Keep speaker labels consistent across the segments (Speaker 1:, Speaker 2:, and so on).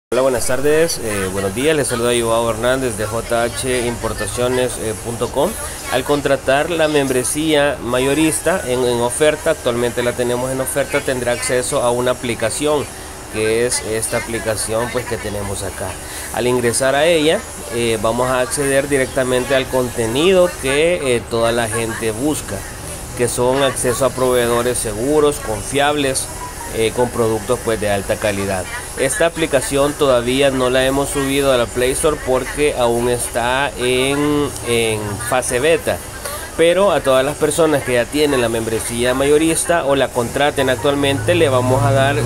Speaker 1: Hola, buenas tardes, buenos días, les saluda Joao Hernández de jhimportaciones.com. Al contratar la membresía mayorista en oferta, actualmente la tenemos en oferta, tendrá acceso a una aplicación, que es esta aplicación pues que tenemos acá. Al ingresar a ella, vamos a acceder directamente al contenido que toda la gente busca, que son acceso a proveedores seguros, confiables, con productos pues de alta calidad. Esta aplicación todavía no la hemos subido a la Play Store porque aún está en fase beta, pero a todas las personas que ya tienen la membresía mayorista o la contraten actualmente, le vamos a dar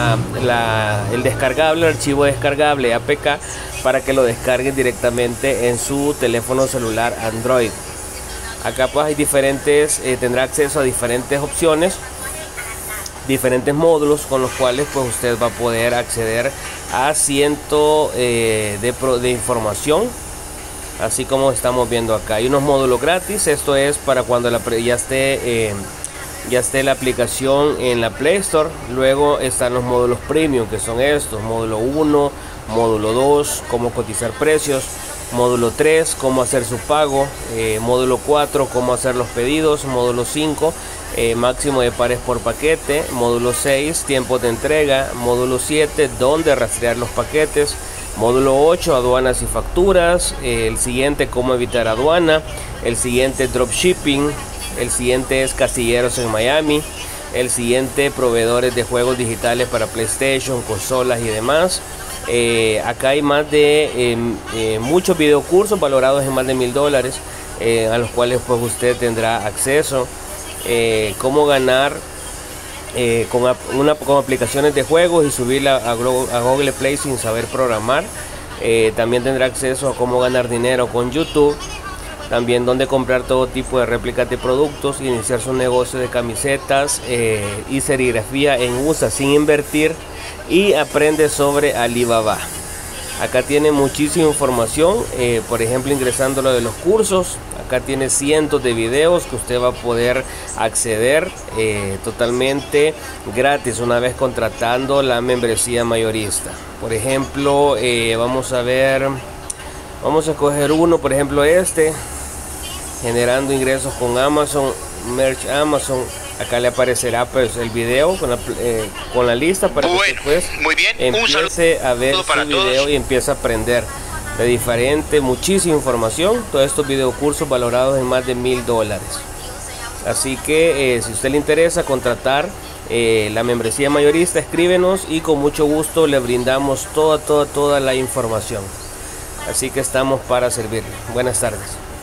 Speaker 1: el descargable, el archivo descargable APK, para que lo descarguen directamente en su teléfono celular Android. Acá pues hay diferentes, tendrá acceso a diferentes opciones, diferentes módulos con los cuales pues usted va a poder acceder a cientos de información, así como estamos viendo acá. Hay unos módulos gratis, esto es para cuando ya esté la aplicación en la Play Store. Luego están los módulos premium, que son estos: módulo 1, módulo 2, cómo cotizar precios; módulo 3, cómo hacer su pago; módulo 4, cómo hacer los pedidos; módulo 5, máximo de pares por paquete; módulo 6, tiempos de entrega; módulo 7, dónde rastrear los paquetes; módulo 8, aduanas y facturas; el siguiente, cómo evitar aduana; el siguiente, dropshipping; el siguiente es casilleros en Miami; el siguiente, proveedores de juegos digitales para PlayStation, consolas y demás. Acá hay más de muchos videocursos valorados en más de $1000, a los cuales pues usted tendrá acceso. Cómo ganar con aplicaciones de juegos y subirla a Google Play sin saber programar. También tendrá acceso a cómo ganar dinero con YouTube. También dónde comprar todo tipo de réplicas de productos, iniciar su negocio de camisetas y serigrafía en USA sin invertir, y aprende sobre Alibaba. Acá tiene muchísima información, por ejemplo, ingresando lo de los cursos. Acá tiene cientos de videos que usted va a poder acceder totalmente gratis una vez contratando la membresía mayorista. Por ejemplo, vamos a escoger uno, por ejemplo generando ingresos con Amazon, Merch Amazon. Acá le aparecerá pues el video con la lista para que después empiece a ver su video y empiece a aprender de diferente, muchísima información. Todos estos videocursos valorados en más de $1000. Así que si a usted le interesa contratar la membresía mayorista, escríbenos y con mucho gusto le brindamos toda la información. Así que estamos para servirle. Buenas tardes.